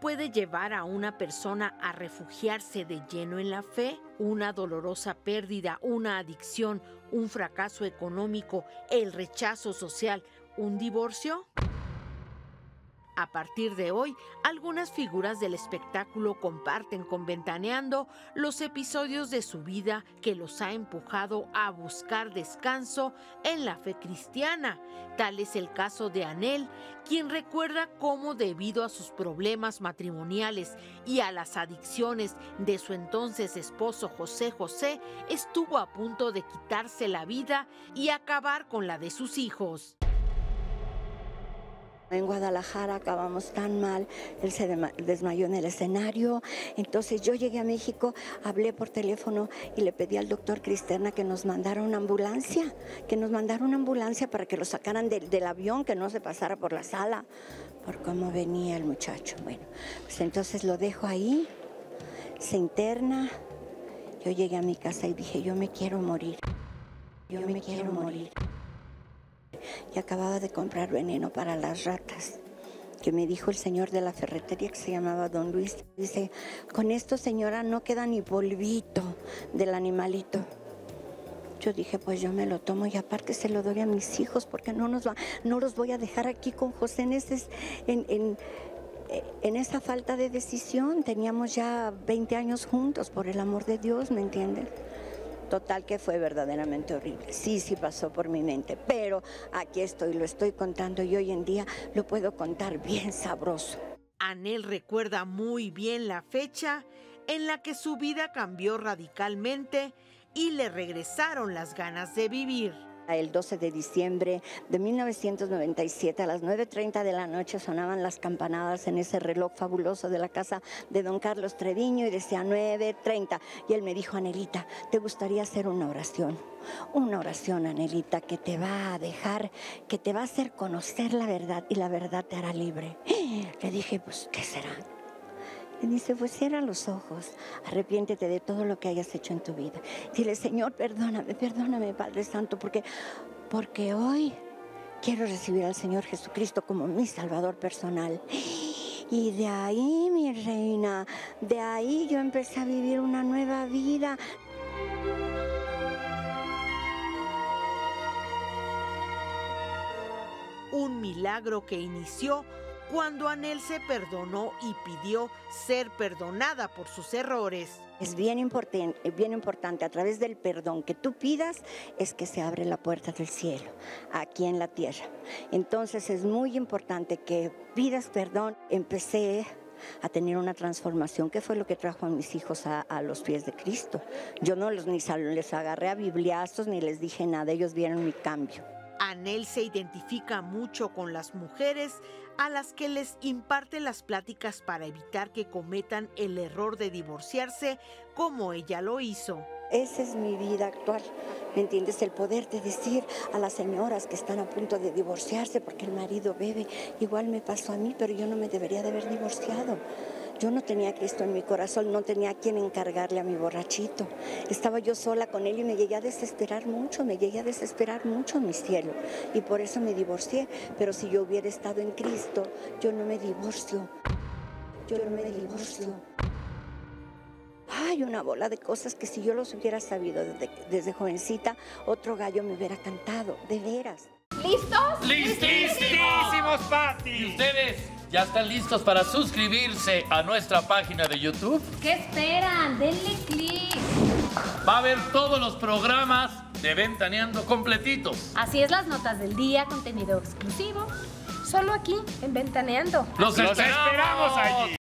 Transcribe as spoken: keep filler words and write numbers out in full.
puede llevar a una persona a refugiarse de lleno en la fe? Una dolorosa pérdida, una adicción, un fracaso económico, el rechazo social, un divorcio. A partir de hoy, algunas figuras del espectáculo comparten con Ventaneando los episodios de su vida que los ha empujado a buscar descanso en la fe cristiana. Tal es el caso de Anel, quien recuerda cómo debido a sus problemas matrimoniales y a las adicciones de su entonces esposo José José, estuvo a punto de quitarse la vida y acabar con la de sus hijos. En Guadalajara acabamos tan mal, él se desmayó en el escenario, entonces yo llegué a México, hablé por teléfono y le pedí al doctor Cristerna que nos mandara una ambulancia, que nos mandara una ambulancia para que lo sacaran de, del avión, que no se pasara por la sala, por cómo venía el muchacho. Bueno, pues entonces lo dejo ahí, se interna, yo llegué a mi casa y dije, yo me quiero morir, yo, yo me, me quiero morir. Y acababa de comprar veneno para las ratas, que me dijo el señor de la ferretería, que se llamaba Don Luis. Dice, con esto, señora, no queda ni polvito del animalito. Yo dije, pues yo me lo tomo y aparte se lo doy a mis hijos, porque no, nos va, no los voy a dejar aquí con José en, ese, en, en, en esa falta de decisión. Teníamos ya veinte años juntos, por el amor de Dios, ¿me entienden? Total que fue verdaderamente horrible. Sí, sí pasó por mi mente, pero aquí estoy, lo estoy contando y hoy en día lo puedo contar bien sabroso. Anel recuerda muy bien la fecha en la que su vida cambió radicalmente y le regresaron las ganas de vivir. El doce de diciembre de mil novecientos noventa y siete a las nueve treinta de la noche sonaban las campanadas en ese reloj fabuloso de la casa de don Carlos Treviño y decía nueve treinta y él me dijo, Anelita, ¿te gustaría hacer una oración? Una oración, Anelita, que te va a dejar, que te va a hacer conocer la verdad y la verdad te hará libre. Le dije, pues, ¿qué será? Y dice, pues cierra los ojos, arrepiéntete de todo lo que hayas hecho en tu vida. Dile, Señor, perdóname, perdóname, Padre Santo, porque, porque hoy quiero recibir al Señor Jesucristo como mi Salvador personal. Y de ahí, mi reina, de ahí yo empecé a vivir una nueva vida. Un milagro que inició cuando Anel se perdonó y pidió ser perdonada por sus errores. Es bien importante, bien importante, a través del perdón que tú pidas, es que se abre la puerta del cielo, aquí en la tierra. Entonces es muy importante que pidas perdón. Empecé a tener una transformación, que fue lo que trajo a mis hijos a, a los pies de Cristo. Yo no los, ni les agarré a bibliazos, ni les dije nada, ellos vieron mi cambio. Anel se identifica mucho con las mujeres a las que les imparte las pláticas para evitar que cometan el error de divorciarse como ella lo hizo. Esa es mi vida actual, ¿me entiendes? El poder de decir a las señoras que están a punto de divorciarse porque el marido bebe, igual me pasó a mí, pero yo no me debería de haber divorciado. Yo no tenía a Cristo en mi corazón, no tenía a quien encargarle a mi borrachito. Estaba yo sola con él y me llegué a desesperar mucho, me llegué a desesperar mucho, mi cielo. Y por eso me divorcié. Pero si yo hubiera estado en Cristo, yo no me divorcio. Yo no me divorcio. Hay una bola de cosas que si yo los hubiera sabido desde, desde jovencita, otro gallo me hubiera cantado, de veras. ¿Listos? ¡Listísimos, Pati! ¿Y ustedes ya están listos para suscribirse a nuestra página de YouTube? ¿Qué esperan? Denle click. Va a haber todos los programas de Ventaneando completitos. Así es, las notas del día, contenido exclusivo, solo aquí en Ventaneando. ¡Los, ¡Los esperamos! esperamos allí!